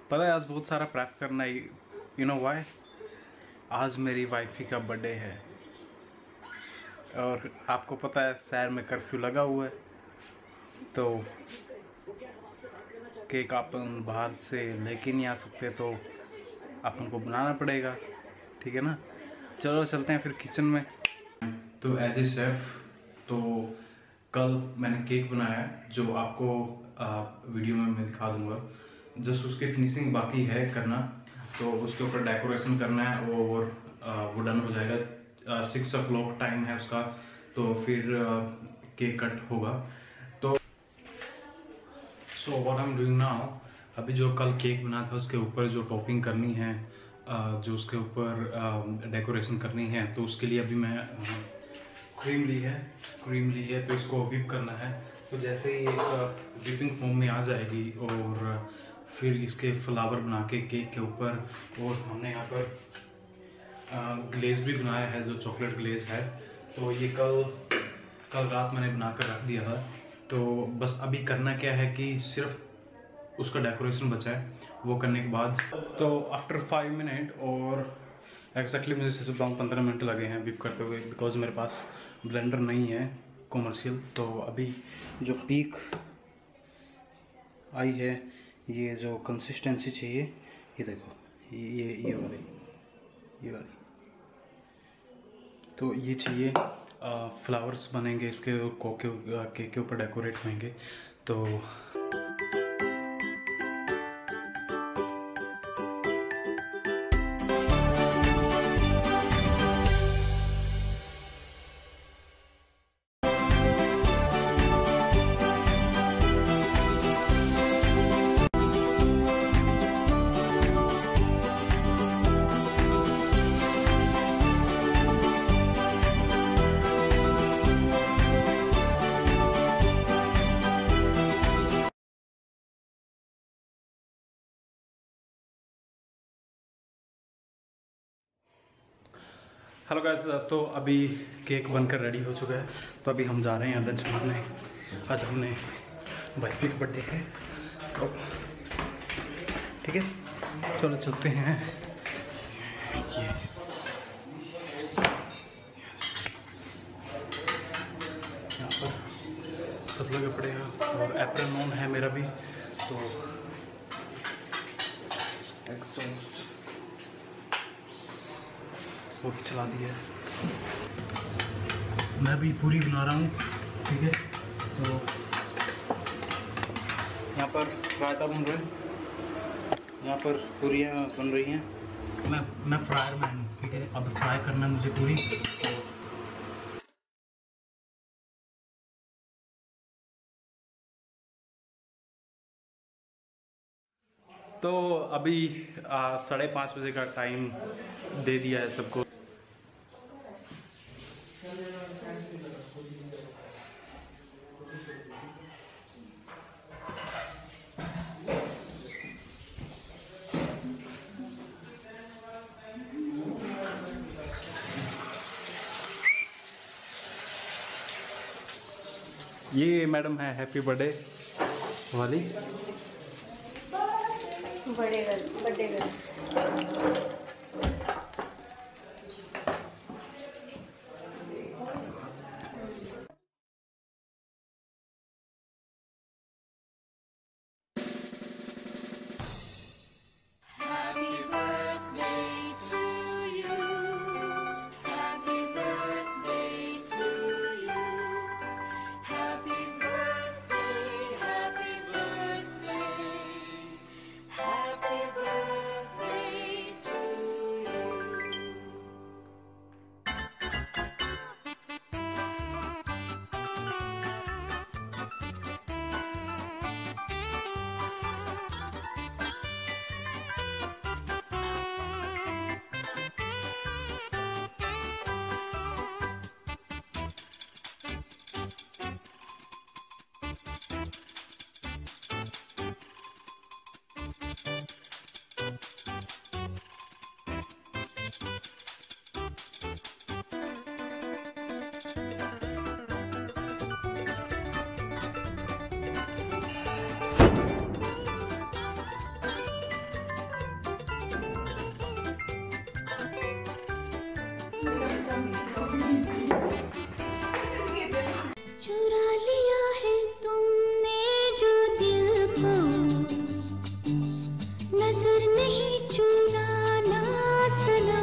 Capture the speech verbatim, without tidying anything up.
पता है आज बहुत सारा प्रैप करना है। You know why? आज मेरी वाइफी का बर्थडे है और आपको पता है शहर में कर्फ्यू लगा हुआ है, तो केक अपन बाहर से लेके नहीं आ सकते, तो अपन को बनाना पड़ेगा। ठीक है ना? चलो चलते हैं फिर किचन में। तो एज ए शेफ, तो कल मैंने केक बनाया है जो आपको आ, वीडियो में मैं दिखा दूंगा। जस्ट उसकी फिनिशिंग बाकी है करना, तो उसके ऊपर डेकोरेशन करना है और वो डन हो जाएगा। सिक्स ओ क्लॉक टाइम है उसका, तो फिर आ, केक कट होगा। तो so what I am doing now, अभी जो कल केक बना था उसके ऊपर जो टॉपिंग करनी है, आ, जो उसके ऊपर डेकोरेशन करनी है, तो उसके लिए अभी मैं क्रीम ली है क्रीम ली है तो इसको व्हिप करना है। तो जैसे ही एक व्हिपिंग फॉर्म में आ जाएगी और फिर इसके फ्लावर बना के केक के ऊपर, और हमने यहाँ पर ग्लेज भी बनाया है जो चॉकलेट ग्लेज है। तो ये कल कल रात मैंने बना कर रख दिया था। तो बस अभी करना क्या है कि सिर्फ उसका डेकोरेशन बचा है, वो करने के बाद तो आफ्टर फाइव मिनट और एग्जैक्टली मुझे से बताऊँ पंद्रह मिनट लगे हैं व्हिप करते हुए, बिकॉज मेरे पास ब्लेंडर नहीं है कॉमर्शियल। तो अभी जो पीक आई है, ये जो कंसिस्टेंसी चाहिए, ये देखो, ये ये ये वाली ये वाली तो ये चाहिए। फ्लावर्स बनेंगे इसके, कोके केक के ऊपर डेकोरेट होंगे। तो हेलो गाइस, तो अभी केक बनकर रेडी हो चुका है। तो अभी हम जा रहे हैं लंच करने। आज हमने वाइफी का बर्थडे है, तो ठीक है चलो चलते हैं। ये यहाँ पर सब लोग पड़ेगा और एप्रन ऑन है मेरा भी, तो एग्जॉस्ट वो भी चला दिया है। मैं भी पूरी बना रहा हूँ, ठीक है। तो यहाँ पर रायता बन रहा है, यहाँ पर पूरियाँ बन रही हैं। मैं मैं फ्रायर मैन हूँ, ठीक है। अब फ्राई करना है मुझे पूरी। तो अभी साढ़े पाँच बजे का टाइम दे दिया है सबको। ये मैडम है हैप्पी बर्थडे वाली। बर्थडे गर्ल बर्थडे गर्ल चुरा लिया है तुमने जो दिल को, नजर नहीं चुराना सनम।